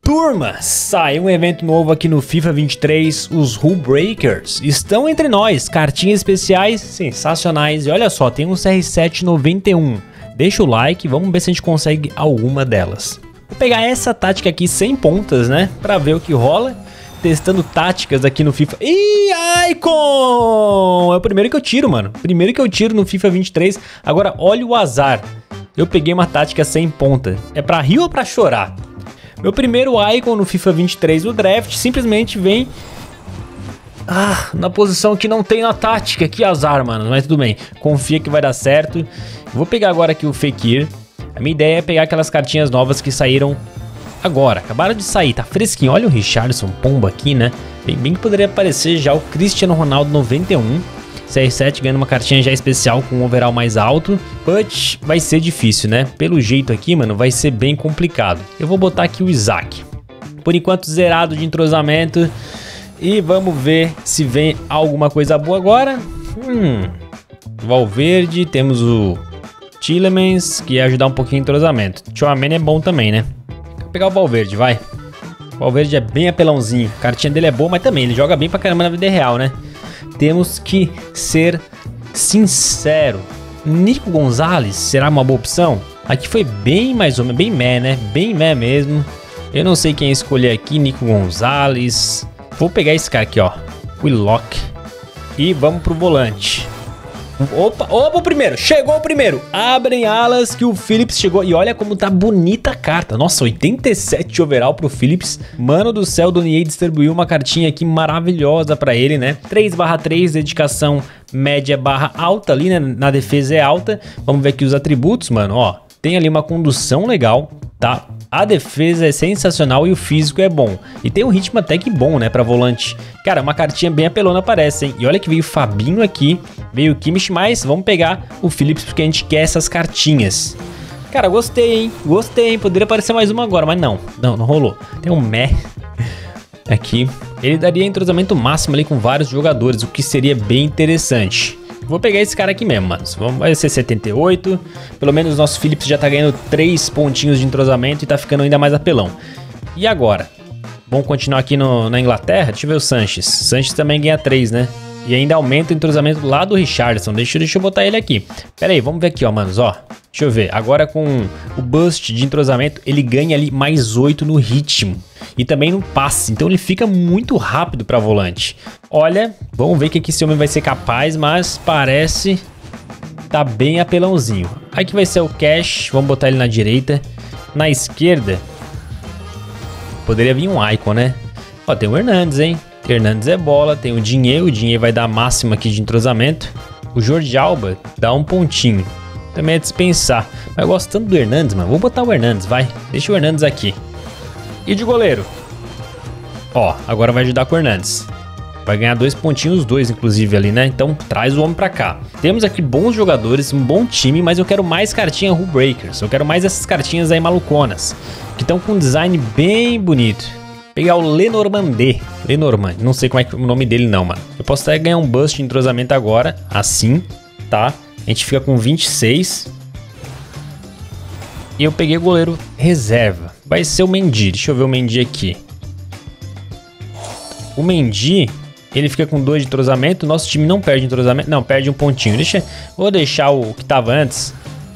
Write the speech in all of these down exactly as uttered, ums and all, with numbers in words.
Turma, saiu um evento novo aqui no FIFA vinte e três, os Rule Breakers estão entre nós, cartinhas especiais sensacionais e olha só, tem um C R sete noventa e um, deixa o like, vamos ver se a gente consegue alguma delas. Vou pegar essa tática aqui sem pontas, né, pra ver o que rola, testando táticas aqui no FIFA. Ih, Icon! É o primeiro que eu tiro, mano, primeiro que eu tiro no FIFA vinte e três, agora olha o azar, eu peguei uma tática sem ponta, é pra rir ou pra chorar? Meu primeiro Icon no FIFA vinte e três do draft simplesmente vem ah, na posição que não tem na tática. Que azar, mano, mas tudo bem. Confia que vai dar certo. Vou pegar agora aqui o Fekir. A minha ideia é pegar aquelas cartinhas novas que saíram agora. Acabaram de sair, tá fresquinho. Olha o Richarlison, pomba aqui, né? Bem, bem que poderia aparecer já o Cristiano Ronaldo noventa e um. C R sete ganhando uma cartinha já especial com um overall mais alto, but vai ser difícil, né? Pelo jeito aqui, mano, vai ser bem complicado. Eu vou botar aqui o Isaac. Por enquanto zerado de entrosamento. E vamos ver se vem alguma coisa boa agora. Hum, Valverde, temos o Tielemans, que ia ajudar um pouquinho em entrosamento. Tchouaméni é bom também, né? Vou pegar o Valverde, vai. O Valverde é bem apelãozinho. A cartinha dele é boa, mas também ele joga bem pra caramba na vida real, né? Temos que ser sincero. Nico Gonzalez será uma boa opção? Aqui foi bem mais ou menos, bem meh, né? Bem meh mesmo. Eu não sei quem escolher aqui, Nico Gonzalez. Vou pegar esse cara aqui, ó. Willock. E vamos pro volante. Opa, opa, o primeiro. Chegou o primeiro. Abrem alas que o Phillips chegou. E olha como tá bonita a carta. Nossa, oitenta e sete overall pro Phillips. Mano do céu, o Donier distribuiu uma cartinha aqui maravilhosa pra ele, né? três barra três, dedicação média barra alta ali, né? Na defesa é alta. Vamos ver aqui os atributos, mano, ó. Tem ali uma condução legal, tá? A defesa é sensacional e o físico é bom. E tem um ritmo até que bom, né, pra volante. Cara, uma cartinha bem apelona parece, hein? E olha que veio o Fabinho aqui, veio o Kimmich, mas vamos pegar o Phillips porque a gente quer essas cartinhas. Cara, gostei, hein? Gostei, hein? Poderia aparecer mais uma agora, mas não. Não, não rolou. Tem um meh aqui. Ele daria entrosamento máximo ali com vários jogadores, o que seria bem interessante. Vou pegar esse cara aqui mesmo, mano. Vai ser setenta e oito. Pelo menos o nosso Phillips já tá ganhando três pontinhos de entrosamento e tá ficando ainda mais apelão. E agora? Vamos continuar aqui no, na Inglaterra? Deixa eu ver o Sanches. Sanches também ganha três, né? E ainda aumenta o entrosamento lá do Richarlison. Deixa, deixa eu botar ele aqui. Pera aí, vamos ver aqui, ó, manos, ó. Deixa eu ver. Agora com o boost de entrosamento, ele ganha ali mais oito no ritmo. E também no passe. Então ele fica muito rápido para volante. Olha, vamos ver o que esse homem vai ser capaz, mas parece tá bem apelãozinho. Aqui vai ser o Cash. Vamos botar ele na direita. Na esquerda poderia vir um Icon, né? Ó, tem o Hernandes, hein? Hernandes é bola, tem o Dinheiro, o Dinheiro vai dar máxima aqui de entrosamento. O Jordi Alba dá um pontinho. Também é dispensar. Mas eu gosto tanto do Hernandes, mano. Vou botar o Hernandes, vai. Deixa o Hernandes aqui. E de goleiro? Ó, agora vai ajudar com o Hernandes. Vai ganhar dois pontinhos, dois inclusive ali, né? Então traz o homem pra cá. Temos aqui bons jogadores, um bom time, mas eu quero mais cartinha Rule Breakers. Eu quero mais essas cartinhas aí maluconas, que estão com um design bem bonito. Pegar o Lenormandé. Lenormand, não sei como é, que é o nome dele não, mano. Eu posso até ganhar um boost de entrosamento agora, assim, tá? A gente fica com vinte e seis. E eu peguei o goleiro reserva. Vai ser o Mendy. Deixa eu ver o Mendy aqui. O Mendy, ele fica com dois de entrosamento. Nosso time não perde entrosamento. Não, perde um pontinho. Deixa, vou deixar o que tava antes.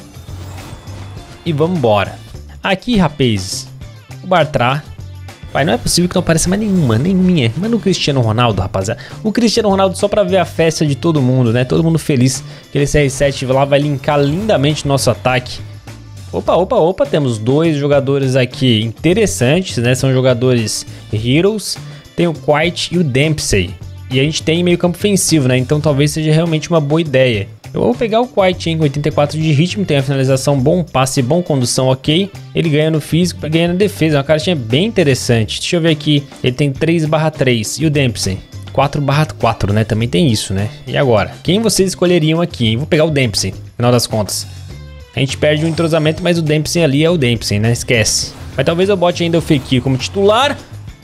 E vamos embora. Aqui, rapazes. O Bartra. Pai, não é possível que não apareça mais nenhuma, nenhuma. Mas no Cristiano Ronaldo, rapaziada. O Cristiano Ronaldo só pra ver a festa de todo mundo, né? Todo mundo feliz. Aquele C R sete lá vai linkar lindamente nosso ataque. Opa, opa, opa. Temos dois jogadores aqui interessantes, né? São jogadores heroes. Tem o Quiet e o Dempsey. E a gente tem meio campo ofensivo, né? Então talvez seja realmente uma boa ideia. Eu vou pegar o Quiet, hein? oitenta e quatro de ritmo, tem a finalização bom, passe bom, condução ok. Ele ganha no físico, ganha na defesa. É uma cartinha bem interessante. Deixa eu ver aqui. Ele tem três barra três. E o Dempsey? quatro barra quatro, né? Também tem isso, né? E agora? Quem vocês escolheriam aqui, hein? Vou pegar o Dempsey, no final das contas. A gente perde um entrosamento, mas o Dempsey ali é o Dempsey, né? Esquece. Mas talvez eu bote ainda o Fekir como titular.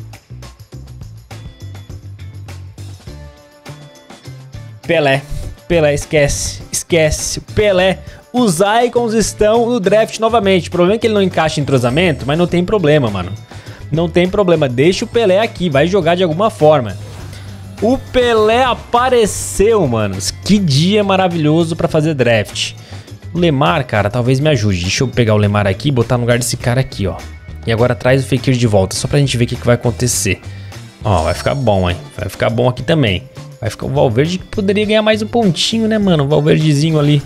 Pelé. Pelé, esquece. Esquece. Pelé. Os Icons estão no draft novamente. O problema é que ele não encaixa em entrosamento, mas não tem problema, mano. Não tem problema, deixa o Pelé aqui, vai jogar de alguma forma. O Pelé apareceu, manos. Que dia maravilhoso pra fazer draft. O Lemar, cara, talvez me ajude. Deixa eu pegar o Lemar aqui e botar no lugar desse cara aqui, ó. E agora traz o Fekir de volta, só pra gente ver o que, que vai acontecer. Ó, vai ficar bom, hein? Vai ficar bom aqui também. Vai ficar o Valverde que poderia ganhar mais um pontinho, né, mano? O Valverdezinho ali.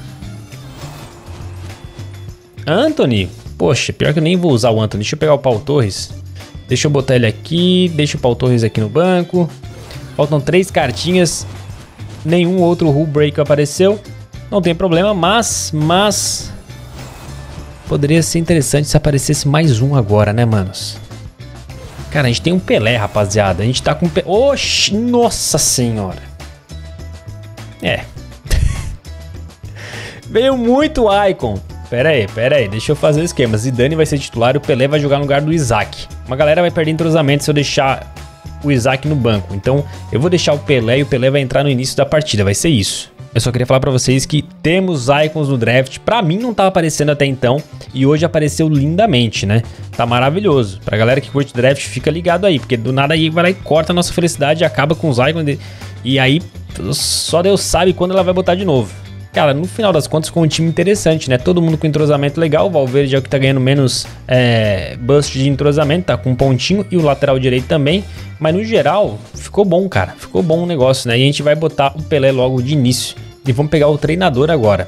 Anthony? Poxa, pior que eu nem vou usar o Anthony. Deixa eu pegar o Pau Torres. Deixa eu botar ele aqui. Deixa o Pau Torres aqui no banco. Faltam três cartinhas. Nenhum outro rule break apareceu. Não tem problema, mas... Mas... Poderia ser interessante se aparecesse mais um agora, né, manos? Cara, a gente tem um Pelé, rapaziada. A gente tá com... Pe... Oxi, nossa senhora. É. Veio muito Icon. Pera aí, pera aí. Deixa eu fazer o esquema. Zidane vai ser titular e o Pelé vai jogar no lugar do Isaac. Uma galera vai perder entrosamento se eu deixar o Isaac no banco. Então, eu vou deixar o Pelé e o Pelé vai entrar no início da partida. Vai ser isso. Eu só queria falar pra vocês que temos icons no draft. Pra mim não tava aparecendo até então. E hoje apareceu lindamente, né? Tá maravilhoso. Pra galera que curte draft, fica ligado aí. Porque do nada aí vai lá e corta a nossa felicidade e acaba com os icons. De... E aí, só Deus sabe quando ela vai botar de novo. Cara, no final das contas ficou um time interessante, né? Todo mundo com entrosamento legal. O Valverde é o que tá ganhando menos é, bust de entrosamento. Tá com um pontinho. E o lateral direito também. Mas no geral, ficou bom, cara. Ficou bom o negócio, né? E a gente vai botar o Pelé logo de início. E vamos pegar o treinador agora.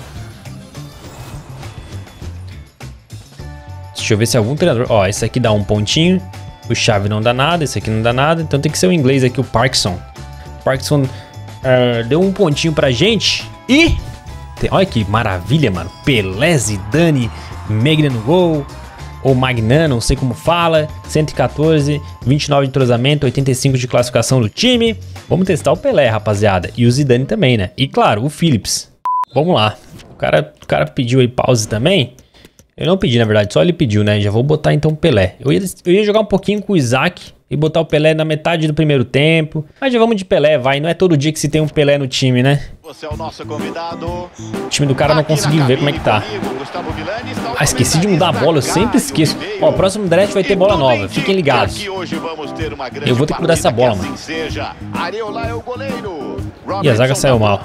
Deixa eu ver se algum treinador... Ó, esse aqui dá um pontinho. O Xavi não dá nada. Esse aqui não dá nada. Então tem que ser o inglês aqui, o Parkinson. Parkinson uh, deu um pontinho pra gente. E... Tem, olha que maravilha, mano. Pelé, Zidane, Magnan no gol. Ou Magnan, não sei como fala. cento e quatorze, vinte e nove de entrosamento, oitenta e cinco de classificação do time. Vamos testar o Pelé, rapaziada. E o Zidane também, né? E claro, o Phillips. Vamos lá. O cara, o cara pediu aí pause também. Eu não pedi, na verdade. Só ele pediu, né? Já vou botar então o Pelé. Eu ia, eu ia jogar um pouquinho com o Isaac e botar o Pelé na metade do primeiro tempo. Mas já vamos de Pelé, vai. Não é todo dia que se tem um Pelé no time, né? Você é o nosso convidado. O time do cara não conseguiu ver como é que tá. Ah, esqueci de mudar a bola, eu sempre esqueço. Ó, o próximo draft vai ter bola nova, fiquem ligados. Eu vou ter que mudar essa bola, mano. E a zaga saiu mal.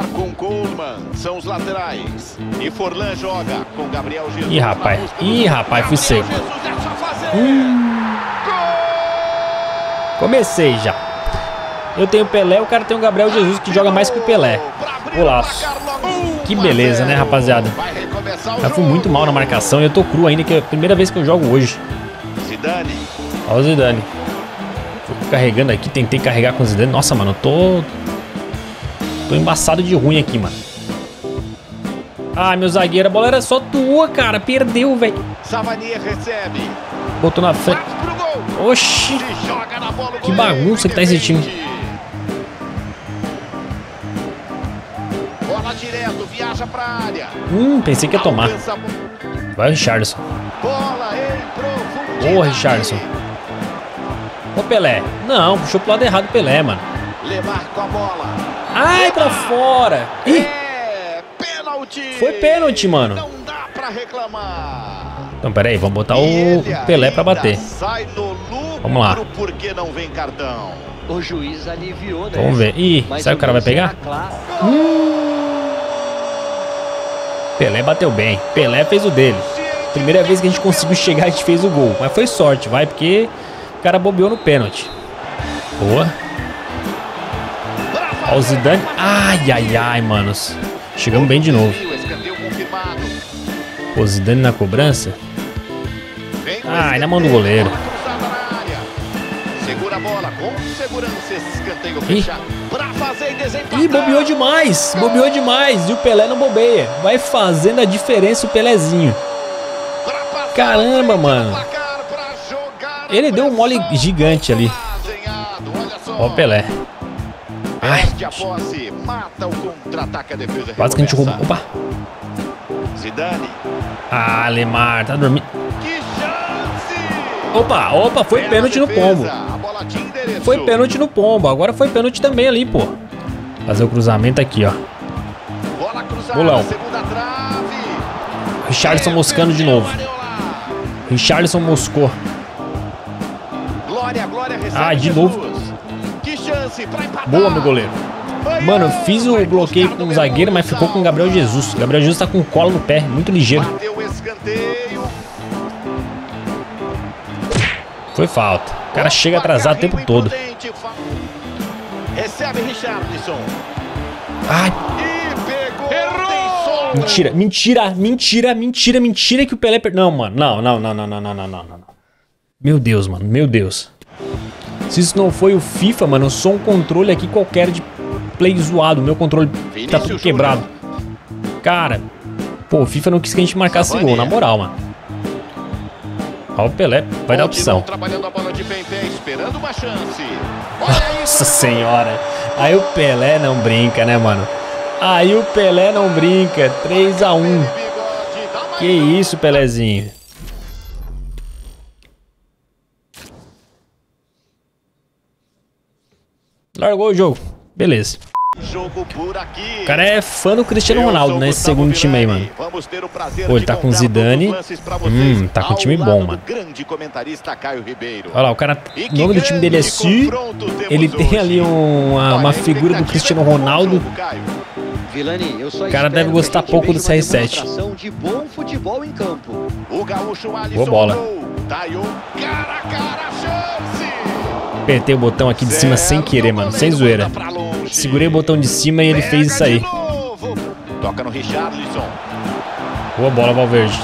Ih, rapaz. Ih, rapaz, fui seco. Hum. Comecei já. Eu tenho o Pelé, o cara tem o Gabriel Jesus que joga mais que o Pelé. Golaço. Que beleza, né, rapaziada? Eu fui muito mal na marcação e eu tô cru ainda, que é a primeira vez que eu jogo hoje. Zidane. Olha o Zidane. Fui carregando aqui, tentei carregar com o Zidane. Nossa, mano, eu tô... Tô embaçado de ruim aqui, mano. Ai, meu zagueiro, a bola era só tua, cara. Perdeu, velho. Savanier recebe. Botou na frente. Oxi. Que bagunça que tá esse time. Bola direto, viaja pra área. Hum, pensei que ia tomar. Vai o Richarlison. Bola em profundidade. Ô, Richarlison. Ô, Pelé. Não, puxou pro lado errado o Pelé, mano. Lemar com a bola. Ai, pra fora. Ih. É pênalti. Foi pênalti, mano. Não dá pra reclamar. Então, pera aí, vamos botar o Pelé pra bater. Sai no lucro. Vamos lá. Porque não vem cartão. O juiz aliviou, né? Vamos ver. Ih, será que o cara vai pegar? Hum. Pelé bateu bem. Pelé fez o dele. Primeira vez que a gente conseguiu chegar, a gente fez o gol. Mas foi sorte, vai, porque o cara bobeou no pênalti. Boa. Ó o Zidane. Ai, ai, ai, manos. Chegamos bem de novo. O Zidane na cobrança. Ai, na mão do goleiro. Segura a bola com segurança, esse escanteio fechado pra fazer e desempatar. Ih, bobeou demais, bobeou demais. E o Pelé não bobeia. Vai fazendo a diferença o Pelézinho. Caramba, mano. Ele deu um mole gigante ali. Ó o Pelé. Ai. Quase que a gente roubou. Opa. Zidane. Ah, Lemar, tá dormindo. Opa, opa, foi pênalti no pombo. Foi pênalti no pombo. Agora foi pênalti também ali, pô. Fazer o cruzamento aqui, ó. Bolão. Richarlison moscando de novo. Richarlison moscou. Glória, Glória recebe Ah, de Jesus. novo. Que chance pra empatar. Boa, meu goleiro. Mano, eu fiz o bloqueio com o zagueiro, mas ficou com o Gabriel Jesus. O Gabriel Jesus tá com cola no pé, muito ligeiro. Bateu o escanteio. Foi falta. O cara chega atrasado o tempo todo. Recebe Richarlison. Ai, E pegou. Errou. mentira, mentira, mentira, mentira, mentira que o Pelé perdeu. Não, mano, não, não, não, não, não, não, não, não, não. Meu Deus, mano, meu Deus. Se isso não foi o FIFA, mano, eu sou um controle aqui qualquer de play zoado. Meu controle tá tudo quebrado. Cara, pô, o FIFA não quis que a gente marcasse esse gol, na moral, mano. Ó, o Pelé vai dar opção. Trabalhando a bola de pé em pé, esperando uma chance. Nossa senhora. Aí o Pelé não brinca, né, mano? Aí o Pelé não brinca. três a um. Que isso, Pelézinho. Largou o jogo. Beleza. Jogo por aqui. O cara é fã do Cristiano Ronaldo, né? Esse segundo time aí, mano. Pô, ele tá com Zidane. Hum, tá com um time bom, mano. Olha lá, o cara... O nome do time dele é Su. Ele tem ali um, uma, uma figura do Cristiano Ronaldo. O cara deve gostar pouco do C R sete. Boa bola. Apertei o botão aqui de cima sem querer, mano. Sem zoeira. Segurei o botão de cima e ele fez isso aí. Toca no Richarlison. Boa bola, Valverde.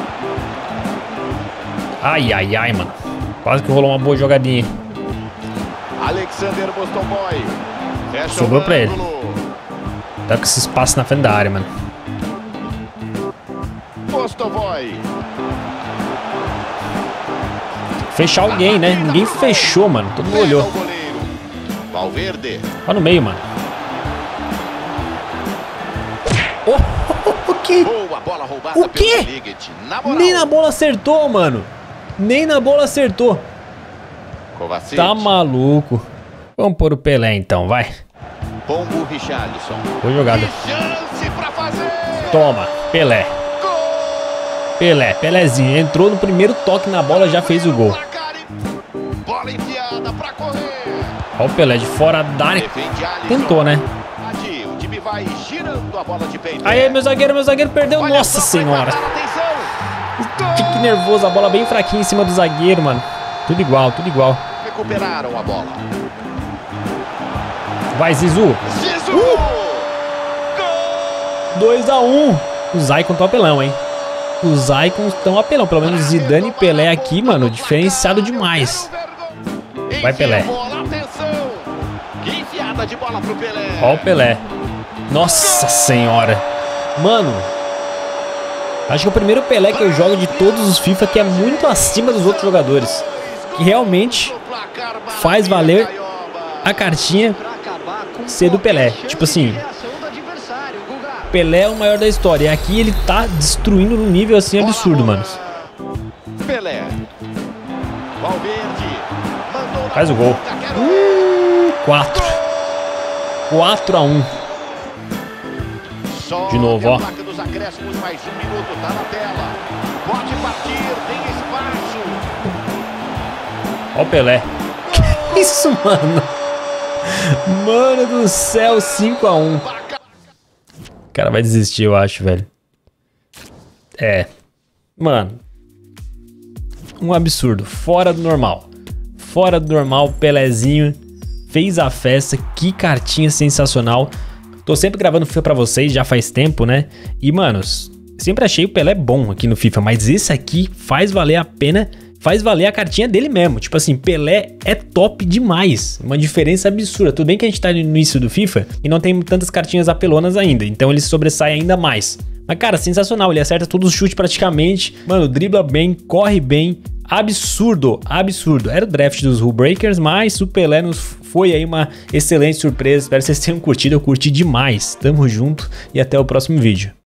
Ai, ai, ai, mano. Quase que rolou uma boa jogadinha. Alexander Mostovoy. Sobrou pra ele. Tá com esse espaço na frente da área, mano. Mostovoy. Fechar alguém, né? Ninguém fechou, mano. Todo mundo olhou. Valverde. Ó no meio, mano. Oh, oh, o que? Boa bola roubada O quê? Na Nem na bola acertou, mano. Nem na bola acertou. Kovacic. Tá maluco. Vamos pôr o Pelé então, vai. Pombo Richarlison. Boa jogada. Chance pra fazer. Toma, Pelé. Pelé, Pelézinho. Entrou no primeiro toque na bola, já fez o gol. Bola enfiada pra correr. Ó o Pelé de fora da área. Tentou, né? O time vai girando a bola de pé. Aí, meu zagueiro, meu zagueiro perdeu. Nossa senhora. Que nervoso, a bola bem fraquinha em cima do zagueiro, mano. Tudo igual, tudo igual. Recuperaram a bola. Vai, Zizu. Zizu! Uh! dois a um. O Zaicon tá apelão, hein? Os Icons estão apelão. Pelo menos Zidane e Pelé aqui, mano, diferenciado demais. Vai, Pelé. Ó o Pelé. Nossa senhora. Mano, acho que é o primeiro Pelé que eu jogo de todos os FIFA que é muito acima dos outros jogadores. Que realmente faz valer a cartinha ser do Pelé. Tipo assim, Pelé é o maior da história. E aqui ele tá destruindo num nível assim absurdo, mano. Pelé. Faz o gol. Hum, quatro. quatro a um. De novo, ó. Ó o Pelé. Que isso, mano? Mano do céu, cinco a um. O cara vai desistir, eu acho, velho. É. Mano. Um absurdo. Fora do normal. Fora do normal, Pelézinho fez a festa. Que cartinha sensacional. Tô sempre gravando FIFA pra vocês, já faz tempo, né? E, manos, sempre achei o Pelé bom aqui no FIFA. Mas esse aqui faz valer a pena. Faz valer a cartinha dele mesmo. Tipo assim, Pelé é top demais. Uma diferença absurda. Tudo bem que a gente tá no início do FIFA e não tem tantas cartinhas apelonas ainda. Então ele sobressai ainda mais. Mas, cara, sensacional. Ele acerta todos os chutes praticamente. Mano, dribla bem, corre bem. Absurdo, absurdo. Era o draft dos Rule Breakers, mas o Pelé nos foi aí uma excelente surpresa. Espero que vocês tenham curtido. Eu curti demais. Tamo junto e até o próximo vídeo.